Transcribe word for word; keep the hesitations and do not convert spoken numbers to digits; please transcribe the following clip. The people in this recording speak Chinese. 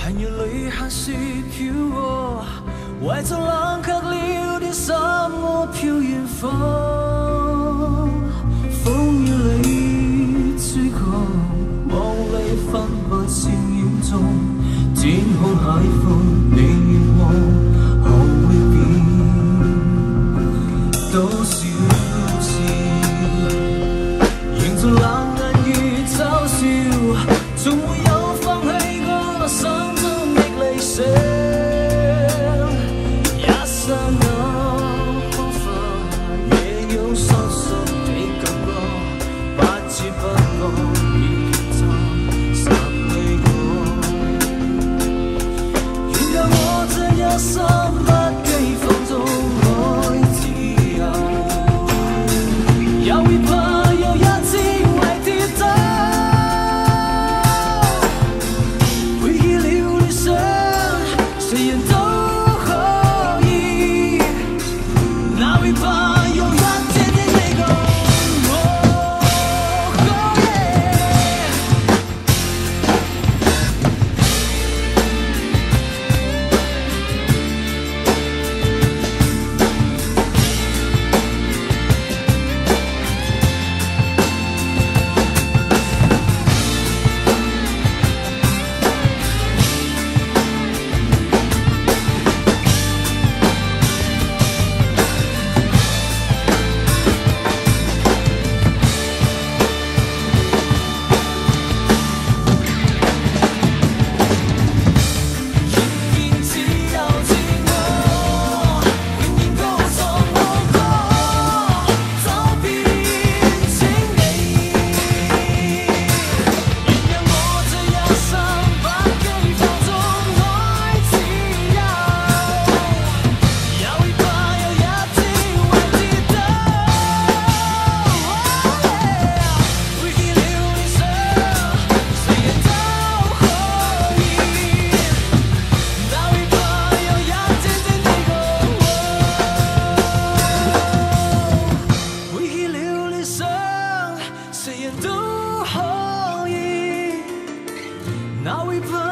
寒夜里寒雪飘过，怀着冷却了的心，我飘远方。风雨里追趕，夢裏分不清影蹤，天空海闊，你願望可會變？多少次迎着冷眼與嘲笑，從沒有放棄過心中的理想。一剎那可否也有傷心的感覺？不知不覺已經失去我。原諒我這一生不羈放縱愛自由，也會怕有一天會跌倒。背棄了理想，誰人都可以，哪會怕有一天的你共我。谁人都可以，哪会怕？